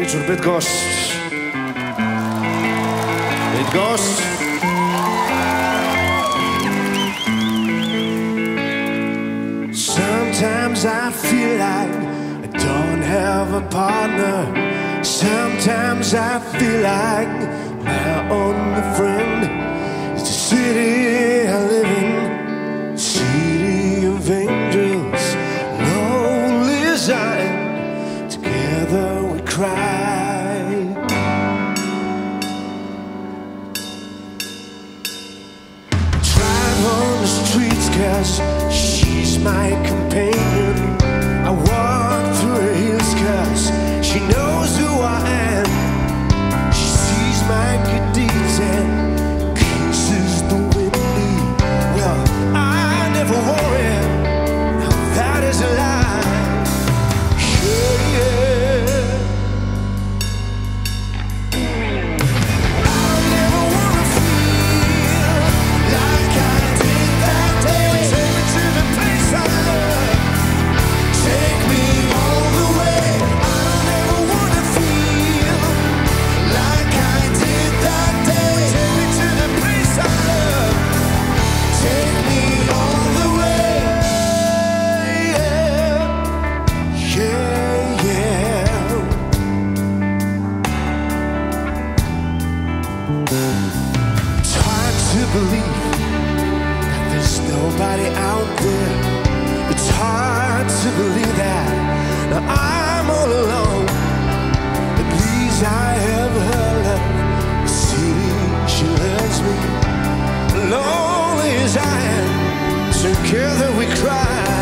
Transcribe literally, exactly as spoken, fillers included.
Wieczór Bydgoszcz. Bydgoszcz. Sometimes I feel like I don't have a partner. Sometimes I feel like my only friend is the city I live in, city of angels, lonely Zion. Together we cry. Drive on the streets 'cause she's my companion. I walk through her hills 'cause she knows who I am. She sees my good deeds and kisses the windy. Well, I never worry, now that is a lie. Yeah, yeah. I never wanna feel like I did that day. Take me to the place I love. Take me all the way. I don't ever wanna feel like I did that day. Take me to the place I love. Take me all the way. Yeah, yeah, yeah. It's hard to believe that there's nobody out there. It's hard to believe that now I'm all alone. At least I have her love. See, she loves me. Lonely as I am, together we cry.